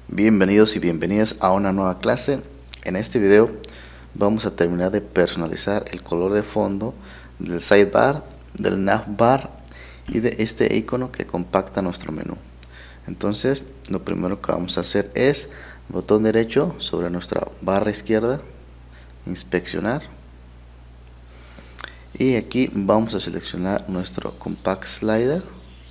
Bienvenidos y bienvenidas a una nueva clase. En este video vamos a terminar de personalizar el color de fondo del sidebar, del navbar y de este icono que compacta nuestro menú. Entonces lo primero que vamos a hacer es botón derecho sobre nuestra barra izquierda, inspeccionar, y aquí vamos a seleccionar nuestro compact slider.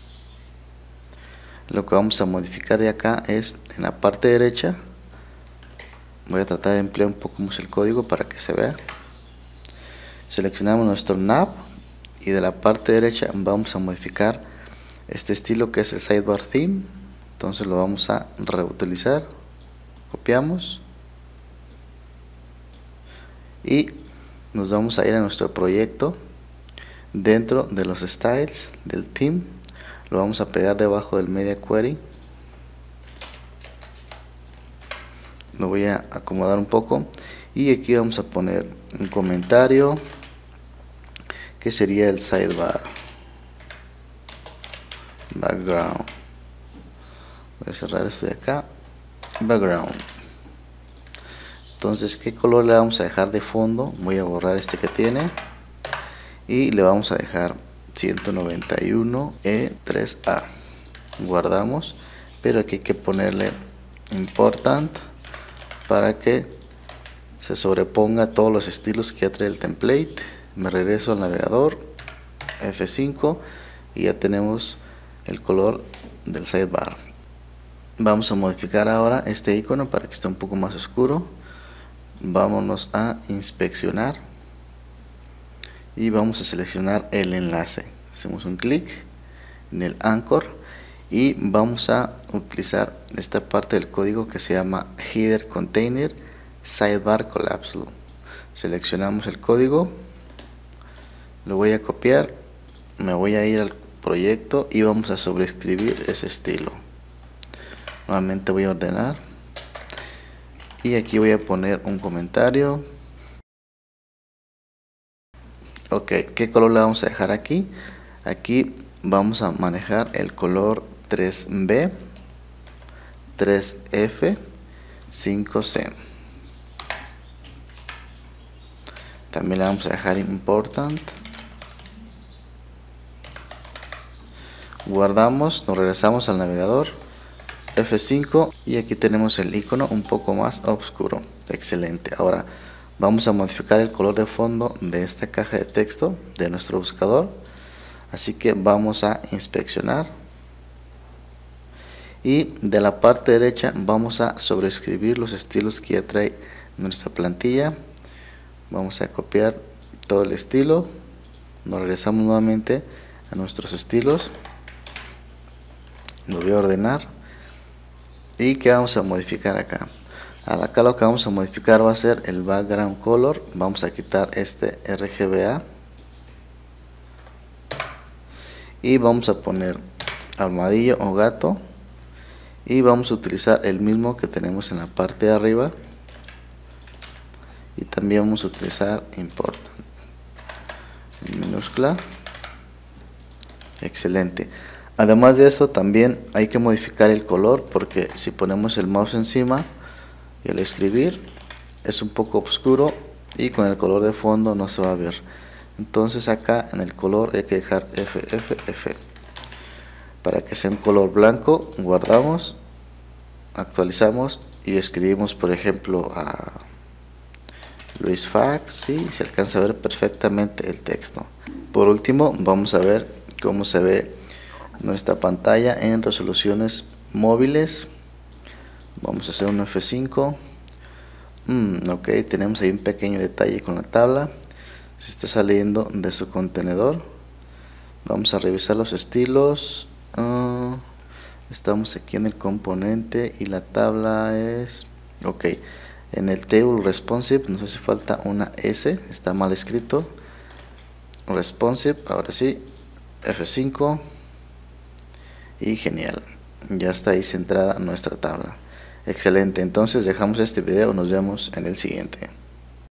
Lo que vamos a modificar de acá es en la parte derecha. Voy a tratar de emplear un poco más el código para que se vea. Seleccionamos nuestro nav y de la parte derecha vamos a modificar este estilo que es el sidebar theme. Entonces lo vamos a reutilizar, copiamos y nos vamos a ir a nuestro proyecto. Dentro de los styles del theme lo vamos a pegar debajo del media query. Lo voy a acomodar un poco y aquí vamos a poner un comentario que sería el sidebar background. Voy a cerrar esto de acá, background. Entonces, ¿qué color le vamos a dejar de fondo? Voy a borrar este que tiene y le vamos a dejar 191E3A. Guardamos, pero aquí hay que ponerle important para que se sobreponga a todos los estilos que ya trae el template. Me regreso al navegador, F5, y ya tenemos el color del sidebar. Vamos a modificar ahora este icono para que esté un poco más oscuro. Vámonos a inspeccionar y vamos a seleccionar el enlace. Hacemos un clic en el anchor y vamos a utilizar esta parte del código que se llama header container sidebar collapse. Seleccionamos el código, lo voy a copiar, me voy a ir al proyecto y vamos a sobreescribir ese estilo. Nuevamente voy a ordenar y aquí voy a poner un comentario. Ok, ¿qué color le vamos a dejar aquí? Aquí vamos a manejar el color 3B, 3F, 5C. También le vamos a dejar important. Guardamos, nos regresamos al navegador, F5, y aquí tenemos el icono un poco más oscuro. Excelente. Ahora vamos a modificar el color de fondo de esta caja de texto de nuestro buscador. Así que vamos a inspeccionar y de la parte derecha vamos a sobreescribir los estilos que ya trae nuestra plantilla. Vamos a copiar todo el estilo, nos regresamos nuevamente a nuestros estilos, lo voy a ordenar y ¿qué vamos a modificar acá? Acá lo que vamos a modificar va a ser el background color. Vamos a quitar este RGBA y vamos a poner armadillo o gato y vamos a utilizar el mismo que tenemos en la parte de arriba y también vamos a utilizar important en minúscula. Excelente. Además de eso también hay que modificar el color, porque si ponemos el mouse encima y al escribir es un poco oscuro y con el color de fondo no se va a ver. Entonces acá en el color hay que dejar FFF para que sea un color blanco. Guardamos, actualizamos y escribimos por ejemplo a Luis Fax, ¿sí? Se alcanza a ver perfectamente el texto. Por último vamos a ver cómo se ve nuestra pantalla en resoluciones móviles. Vamos a hacer un F5. Ok, tenemos ahí un pequeño detalle con la tabla. Se está saliendo de su contenedor. Vamos a revisar los estilos. Estamos aquí en el componente y la tabla es ok. En el table responsive nos hace falta una S, está mal escrito. Responsive, ahora sí, F5 y genial, ya está ahí centrada nuestra tabla. Excelente, entonces dejamos este video, nos vemos en el siguiente.